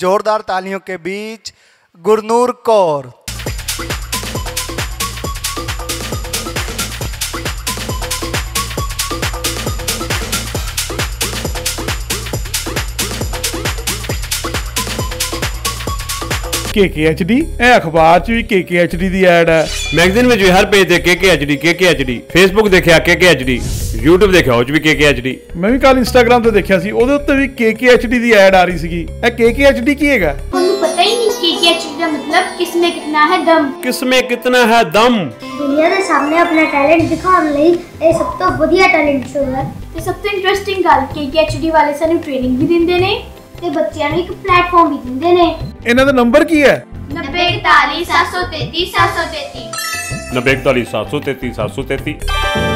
जोरदार तालियों के बीच गुरनूर कौर। KKHD अखबार च भी KKHD दी ऐड है, मैगजीन में भी हर पेज ते KKHD फेसबुक देखा KKHD, YouTube देखा उस भी KKHD। मैं भी कल इंस्टाग्राम ते देखा सी, ओदे उत्ते भी KKHD दी ऐड आ रही सीगी। ए KKHD की हैगा? ਤੁਹਾਨੂੰ ਪਤਾ ਹੀ ਨਹੀਂ KKHD ਦਾ मतलब किसमें कितना है दम। किसमें कितना है दम। ਦੁਨੀਆ ਦੇ ਸਾਹਮਣੇ ਆਪਣਾ ਟੈਲੈਂਟ ਦਿਖਾਉਣ ਲਈ ਇਹ ਸਭ ਤੋਂ ਵਧੀਆ ਟੈਲੈਂਟ ਸ਼ੋ ਹੈ ਤੇ ਸਭ ਤੋਂ ਇੰਟਰਸਟਿੰਗ ਗੱਲ KKHD ਵਾਲੇ ਸਾਨੂੰ ਟ੍ਰੇਨਿੰਗ ਵੀ ਦਿੰਦੇ ਨੇ ਤੇ ਬੱਚਿਆਂ ਨੂੰ ਇੱਕ ਪਲੇਟਫਾਰਮ ਵੀ ਦਿੰਦੇ ਨੇ। ਇਹਨਾਂ ਦਾ ਨੰਬਰ ਕੀ ਹੈ? 9041 733 733 9041 733 733।